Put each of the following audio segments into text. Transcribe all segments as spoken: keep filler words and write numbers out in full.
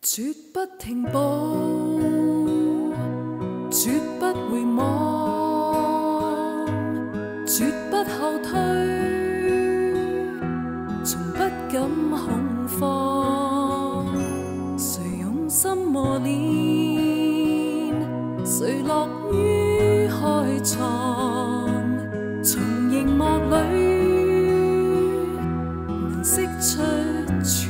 絕不停步，絕不回望，絕不後退，從不敢恐慌。誰用心磨練，誰樂於開創，從熒幕裏能釋出曙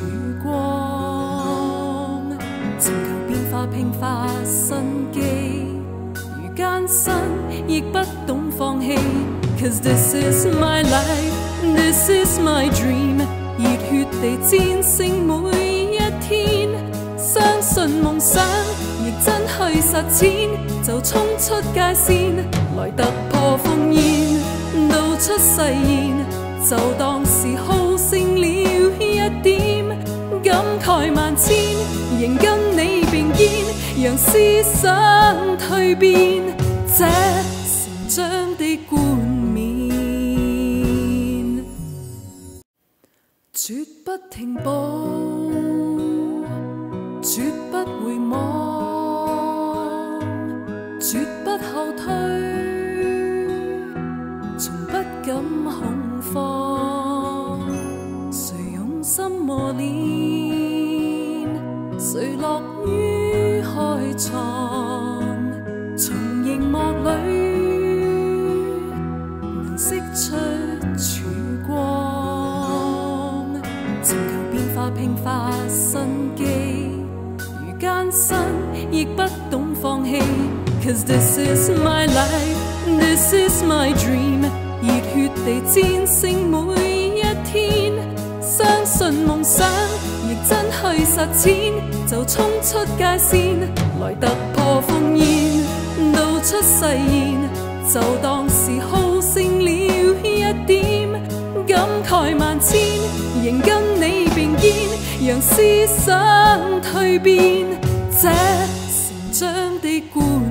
光，尋求變化拼發生機，如艱辛亦不懂放棄。Cause this is my life, this is my dream， 熱血地戰勝每一天，相信夢想亦真去實踐，就衝出界線，來突破烽煙，道出誓言，就當是好勝了一點，感慨萬千，仍跟你並肩，讓思想蛻變，這成長的冠冕，絕不停步，絕不回望，絕不後退，從不敢恐慌。誰用心磨練，誰樂於開創，從熒幕裏能釋出曙光，尋求變化拼發生機，如艱辛亦不懂放棄。Cause this is my life, this is my dream， 熱血地戰勝每一天，相信夢想亦真去實踐，就衝出界線，來突破烽煙，道出誓言，就當是好勝了一點，感慨萬千，仍跟你並肩，讓思想蛻變，這成長的冠冕。